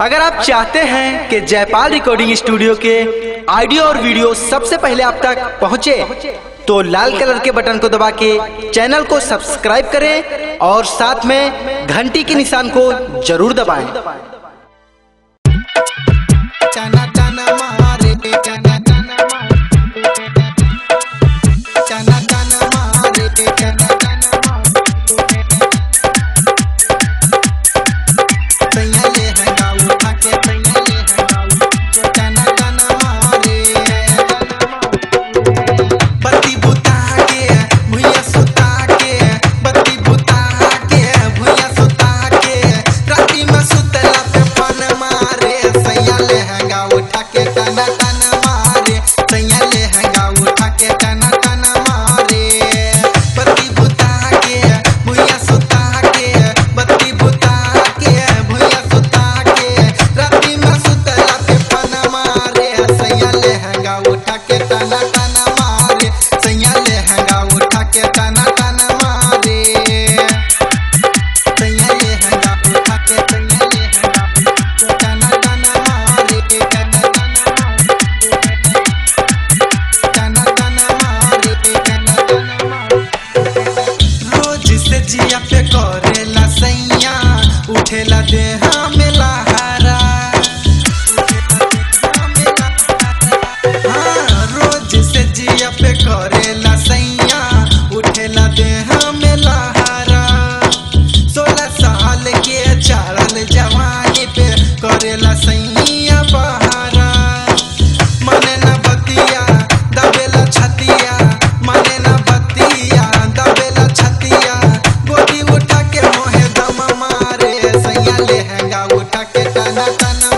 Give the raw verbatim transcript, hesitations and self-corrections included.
अगर आप चाहते हैं कि जयपाल रिकॉर्डिंग स्टूडियो के ऑडियो और वीडियो सबसे पहले आप तक पहुंचे, तो लाल कलर के बटन को दबा के चैनल को सब्सक्राइब करें और साथ में घंटी के निशान को जरूर दबाएं। चना चना मारे चना चना चना चना मारे चना जिया पे करेला सैया उठेला देहा में लहरा। हाँ, रोज से जिया पे करेला सैया उठेला देहा में लहरा। सोलह साल के चढ़ल जवानी पे करेला सैया बहारा। मने न बतिया दबेला छतिया, मने न बतिया दबेला छतिया। गोदी उठा के मोहे दम मारे सैया लेहंगा उठा के टना टना